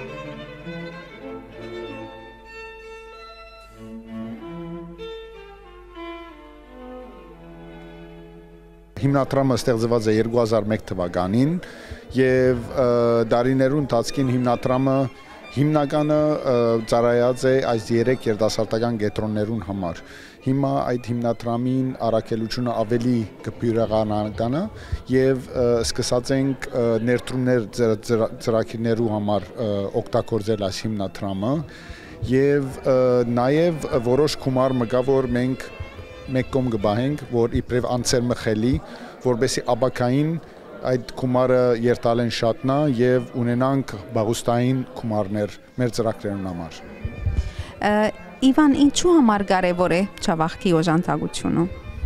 Հիմնադրամը ստեղծված է երկու հազար մեկ թվականին եւ դարիներու ընթացքին հիմնադրամը հիմնականը ծառայած է այս երեք երիտասարդական կենտրոններուն համար։ Հիմա այդ հիմնադրամին առաքելությունը ավելի կփյուրեղանական է եւ սկսած ենք ներդրումներ ծրագիրներու համար օգտագործել այս հիմնադրամը եւ նաեւ որոշ գումար մգա որ մենք մեկ կողմ կբահենք, որ իբրև անցեր մխելի, որբեսի աբակային այդ գումարը երթալեն շատնա եւ ունենանք բաղուստային գումարներ մեր ծրագրերուն համար։ Իվան, ինչու համար կարևոր է Չավախքի օժանդակությունը։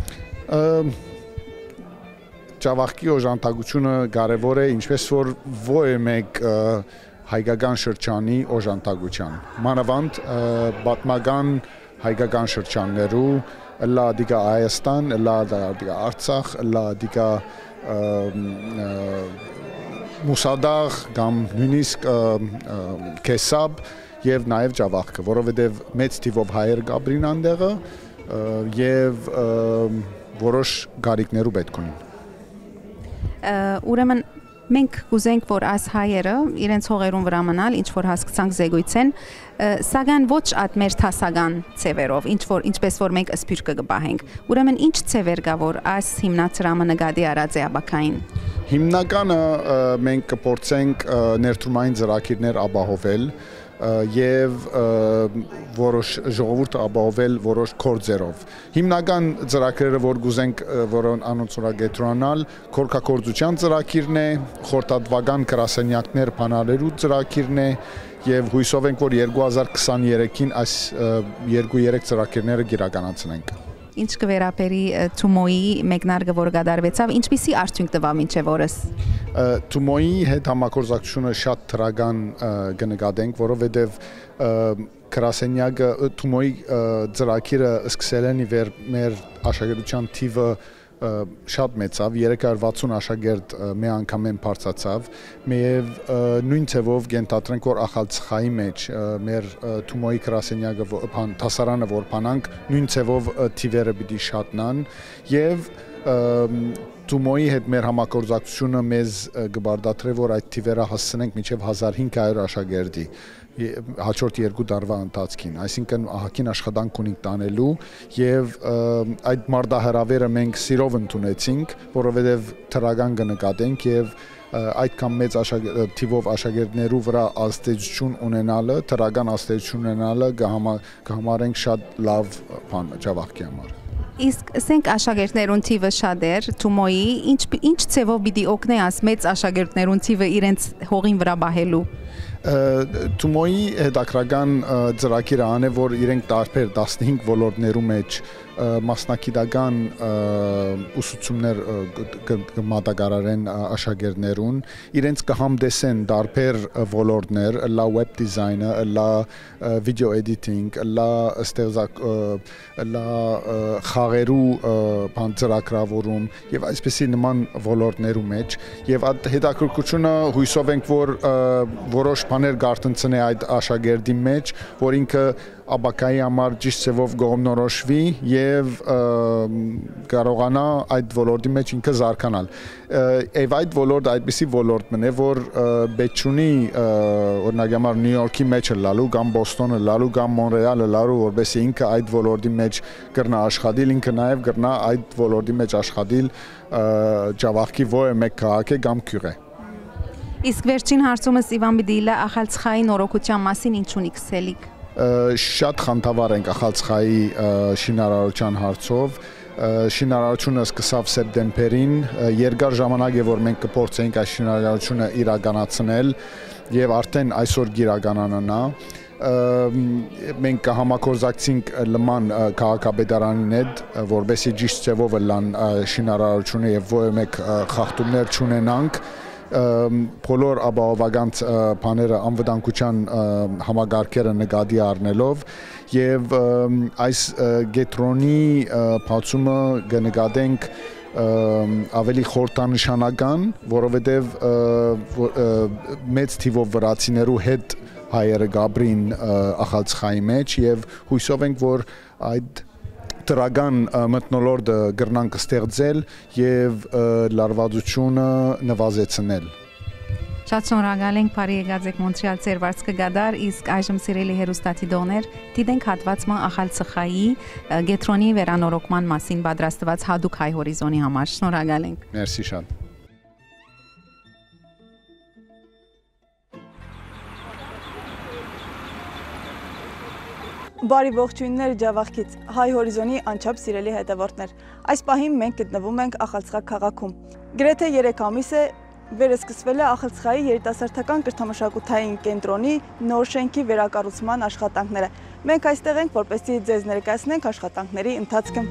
Չավախքի օժանդակությունը կարևոր է, ինչպես որ ո՞ր մեկ հայկական շրջանի օժանդակության։ Մանավանդ պատմական հայկական շրջաններու Լա դիկա Հայաստան, լա դիկա Արցախ, լա դիկա Մուսադաղ կամ նույնիսկ Քեսաբ եւ նաեւ Ջավախքը, որովհետեւ մեծ թիվով հայեր գաբրին անդեղը եւ որոշ գարիկներու պետք ունին։ Ուրեմն մենք կուզենք, որ այս հայերը իրենց հողերուն վրա մնալ, ինչ որ հասկացանք զեկույցեն, սակայն ոչ այդ մեր թասական ցևերով, ինչ որ ինչպես որ մենք սփյուռքը կբահենք։ Ուրեմն ինչ ցևեր կա, որ այս հիմնադրամը նկատի առած է աբակային։ Հիմնականը մենք կփորձենք ներդրումային ծրագիրներ ապահովել եւ որոշ ժողովուրդը ապահովել որոշ կորձերով։ Հիմնական ծրագրերը, որ գուզենք որոն անոնցորագետրոնալ, կորքակորձության ծրագիրն է, խորտատվական գրասենյակներ բանալերու ծրագիրն է եւ հույսով ենք, որ երկու հազար քսաներեքին այս երկու-երեք ծրագիրները կիրականացնենք։ Ինչ կվերապերի Թումոյի մեկնարկը, որ կատարվեցավ, ինչպիսի արդյունք տվավ մինչև օրս։ Թումոյի հետ համագործակցությունը շատ թրական կնկատենք, որովհետև գրասենյակը Թումոյի ծրագիրը սկսել են իվեր մեր աշակերտության թիվը շատ մեծավ, երեք հարյուր վաթսուն աշակերտ մի անգամեն բարձրացավ, միև նույն ցևով կենտադրենք, որ ախալցխայի մեջ մեր Թումոյի գրասենյակը դասարանը որ բանանք, նույն ցևով թիվերը պիտի շատնան եւ Թումոյի հետ մեր համագործակցությունը մեզ կբարդատրե, որ այդ թիվերը հասցնենք մինչև հազար հինգ հարյուր աշակերտի հաջորդ երկու տարվա ընթացքին, այսինքն ահագին աշխատանք ունենք տանելու եւ այդ մարտահրավերը մենք սիրով ընդունեցինք, որովհետեւ թրագան կնկատենք եւ այդքան մեծ թիվով աշակերտներու վրա ազդեցություն ունենալը, թրագան ազդեցություն ունենալը կհամարենք շատ լավ բան Ջավախքի համար։ Իսկ ասենք աշակերտներուն թիվը շատ էր Թումոյի, ինչ ինչ ցևով պիտի օգնի աս մեծ աշակերտներուն թիվը իրենց հողին վրա բահելու։ Թումոյի հետաքրական ծրագիրը ան է, որ իրենք տարբեր տասնհինգ ոլորտներու մեջ մասնակիտական ուսուցումներ կմատակարարեն աշակերտներուն, իրենց կհամդեսեն տարբեր ոլորտներ, լա web design-ը, լա video editing, լա ստեղծակ, լա խաղերու բան ծրագրավորում եւ այսպիսի նման ոլորտներու մեջ եւ այդ հետաքրքրությունը հույսով ենք, որ որոշ բաներ գարտնցնե այդ աշակերտի մեջ, որ ինքը աբակայի համար ճիշտ ծևով գոհմնորոշվի եւ կարողանա այդ ոլորտի մեջ ինքը զարգանալ։ Եվ այդ ոլորտը այդպիսի ոլորտ մնե, որ բեչունի օրինակ համար Նյու Յորքի մեջ լալու կամ Բոստոնը լալու կամ Մոնրեալը լալու, որովհետեւ ինքը այդ ոլորտի մեջ կրնա աշխատել, ինքը նաեւ կրնա այդ ոլորտի մեջ աշխատել Ջավախքի որևէ մեկ քաղաք կամ քյուղ է։ Իսկ վերջին հարցումս Իվան Բիդիլը ախալցխայի նորոգության մասին ինչ ունի քսելիք։ Շատ խանդավառ ենք ախալցխայի շինարարության հարցով, շինարարությունը սկսավ սեպտեմբերին, երկար ժամանակ է, որ մենք կփորձենք այս շինարարությունը իրականացնել եւ արդեն այսօր գիրականանա։ Մենք կհամագործակցենք լման քաղաքապետարանին հետ, որովհետեւ ճիշտ ծավալով լան շինարարությունը եւ որևէ մեկ խախտումներ չունենանք։ Բոլոր ապահովական բաները անվտանգության համագարկերը նկատի առնելով եւ այս գետրոնի բացումը կնկատենք ավելի խորհրդանշանական, որովհետեւ մեծ թիվով վրացիներու հետ հայերը գաբրին ախալցխայի մեջ եւ հույսով ենք, որ այդ տրագան մթնոլորտը գրնանք ստեղծել եւ լարվածությունը նվազեցնել։ Շատ շնորհակալ ենք, բարի եկած եք Մոնտրեալ Ցերվարսկը գադար, իսկ այժմ սիրելի հերոստատիդողներ, դիտենք հատվածը ախալցխայի գետրոնի վերանորոգման մասին պատրաստված հadoop հայ հորիզոնի համար։ Շնորհակալ ենք։ Մերսի շատ։ Բարի ողջույններ Ջավախքից, հայ հորիզոնի անչափ սիրելի հետևորդներ։ Այս պահին մենք գտնվում ենք Ախալցխա քաղաքում։ Գրեթե երեք ամիս է վերսկսվել է Ախալցխայի երիտասարդական կրթամշակութային կենտրոնի նոր շենքի վերակառուցման աշխատանքները։ Մենք այստեղ ենք, որպեսզի ձեզ ներկայացնենք աշխատանքների ընթացքը։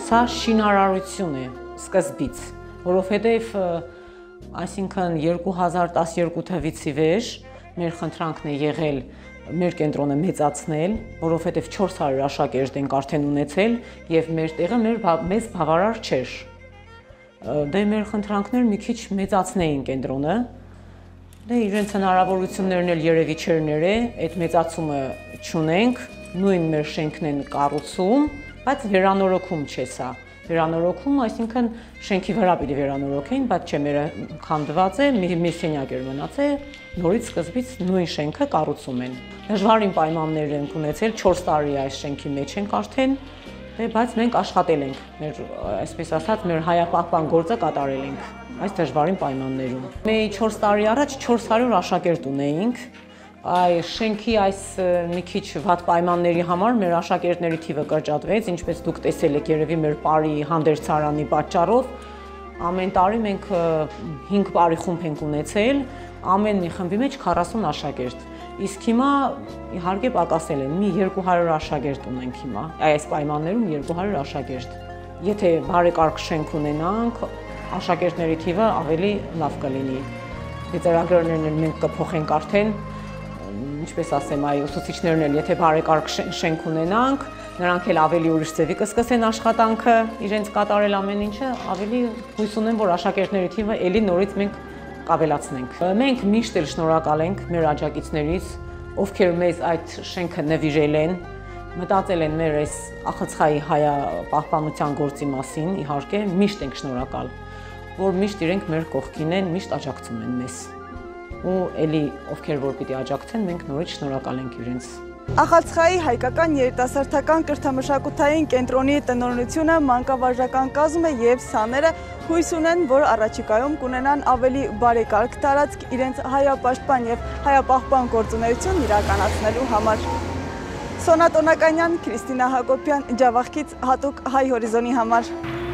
Սա շինարարություն է սկզբից, որովհետև այսինքն երկու հազար տասներկու թվականից ի վեր մեր խնդրանքն է եղել մեր կենտրոնը մեծացնել, որովհետև չորս հարյուր աշակերտ ենք արդեն ունեցել եւ մեր տեղը մեր մեծ բավարար չէր։ Դե մեր խնդրանքները մի քիչ մեծացնեին կենտրոնը։ Դե իրենց հնարավորություններն էլ երևի չէր ներե, այդ մեծացումը չունենք, նույն մեր շենքն են կառուցում, բայց վերանորոգում չէ սա։ Վերանորոգում, այսինքն շենքի վրա պիտի վերանորոգեին, բայց չէ, մերը քանդված է, մի սենյակ էր մնացել, նորից սկզբից նույն շենքը կառուցում են։ Դժվարին պայմաններ ենք ունեցել, չորս տարի այս շենքի մեջ ենք արդեն, բայց մենք աշխատել ենք, մեր, այսպես ասած, մեր հայապահպան գործը կատարել ենք այս դժվարին պայմաններում։ Մենք չորս տարի առաջ չորս հարյուր աշակերտ ունեինք, այս շենքի այս մի քիչ վատ պայմանների համար մեր աշակերտների թիվը կրճատվեց, ինչպես դուք տեսել եք երևի մեր բարի հանդերձարանի պատճառով, ամեն տարի մենք հինգ բարի խումբ ենք ունեցել, ամեն մի խմբի մեջ քառասուն աշակերտ։ Իսկ հիմա իհարկե պակասել են, մի երկու հարյուր աշակերտ ունենք հիմա, այս պայմաններում երկու հարյուր աշակերտ։ Եթե բարեկարգ շենք ունենանք, աշակերտների թիվը ավելի լավ կլինի։ Ծրագրերն մենք կփոխենք արդեն, ինչպես ասեմ, այ ուսուցիչներն էլ եթե բարեկարգ շենք ունենանք, նրանք էլ ավելի ուրիշ ձևի կսկսեն աշխատանքը, իրենց կատարել ամեն ինչը, ավելի հույս ունեմ, որ աշակերտների թիվը էլի նորից մենք կավելացնենք։ Մենք միշտ էլ շնորհակալ ենք մեր աջակիցներից, ովքեր մեզ այդ շենքը նվիրել են, մտածել են մեր այս ԱԽՑԽ-ի հայապահպանության գործի մասին, իհարկե, միշտ ենք շնորհակալ, որ միշտ իրենք մեր կողքին են, միշտ աջակցում են մեզ։ Ու էլի ովքեր որ պիտի աջակցեն, մենք նորից շնորհակալ ենք իրենց։ ԱԽՑԽ-ի հայկական երիտասարդական կրթամշակութային կենտրոնի տնօրինությունը, մանկավարժական կազմը եւ սաները հույս ունեն, որ առաջիկայում կունենան ավելի բարեկարգ տարածք իրենց հայապաշտպան եւ հայապահպան գործունեությունն իրականացնելու համար։ Սոնա Տոնականյան, Քրիստինա Հակոբյան, Ջավախքից հատուկ Հայ հորիզոնի համար։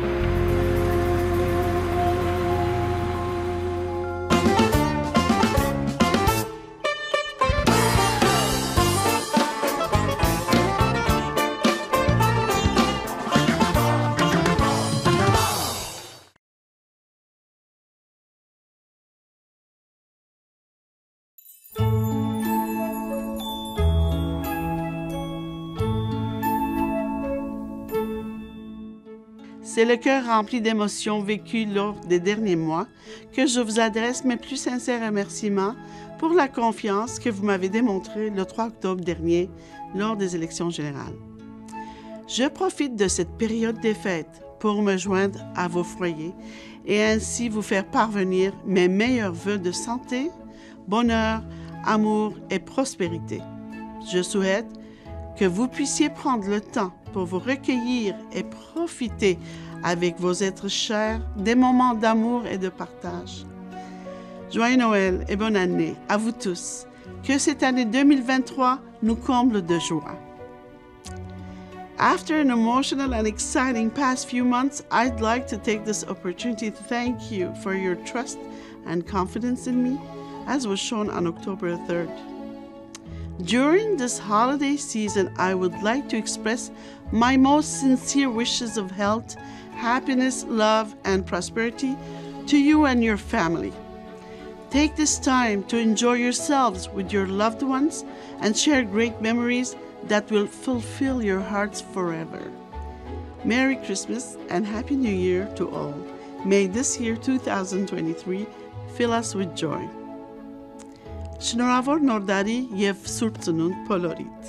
C'est le cœur rempli d'émotions vécues lors des derniers mois que je vous adresse mes plus sincères remerciements pour la confiance que vous m'avez démontrée le trois octobre dernier lors des élections générales. Je profite de cette période des fêtes pour me joindre à vos foyers et ainsi vous faire parvenir mes meilleurs vœux de santé, bonheur, amour et prospérité. Je souhaite que vous puissiez prendre le temps pour vous recueillir et profiter avec vos êtres chers des moments d'amour et de partage. Joyeux Noël et bonne année à vous tous. Que cette année deux mille vingt-trois nous comble de joie. After an emotional and exciting past few months, I'd like to take this opportunity to thank you for your trust and confidence in me, as was shown on October third. During this holiday season, I would like to express my most sincere wishes of health, happiness, love, and prosperity to you and your family. Take this time to enjoy yourselves with your loved ones and share great memories that will fulfill your hearts forever. Merry Christmas and Happy New Year to all. May this year two thousand twenty-three fill us with joy. Շնորհավոր նոր տարի եւ Սուրբ Ծնունդ բոլորիդ։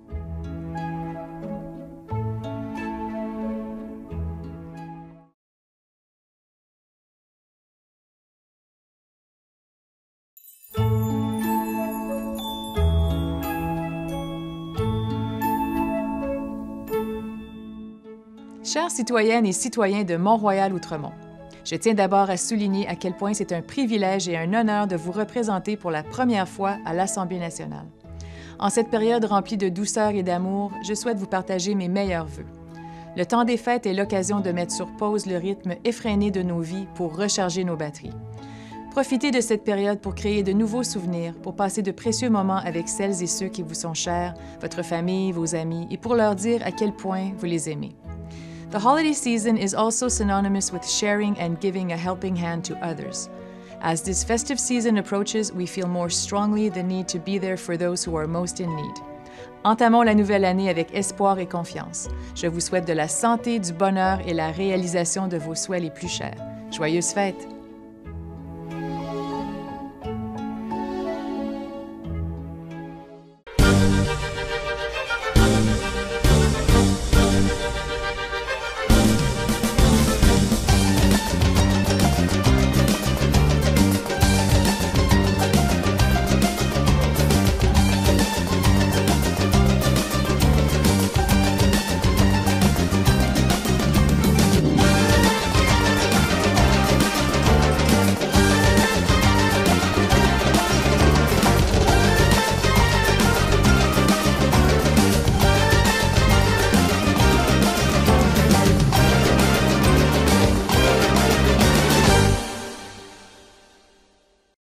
Chers citoyennes et citoyens de Mont-Royal-Outremont, je tiens d'abord à souligner à quel point c'est un privilège et un honneur de vous représenter pour la première fois à l'Assemblée nationale. En cette période remplie de douceur et d'amour, je souhaite vous partager mes meilleurs vœux. Le temps des fêtes est l'occasion de mettre sur pause le rythme effréné de nos vies pour recharger nos batteries. Profitez de cette période pour créer de nouveaux souvenirs, pour passer de précieux moments avec celles et ceux qui vous sont chers, votre famille, vos amis, et pour leur dire à quel point vous les aimez. The holiday season is also synonymous with sharing and giving a helping hand to others. As this festive season approaches, we feel more strongly the need to be there for those who are most in need. Entamons la nouvelle année avec espoir et confiance. Je vous souhaite de la santé, du bonheur et la réalisation de vos souhaits les plus chers. Joyeuses fêtes!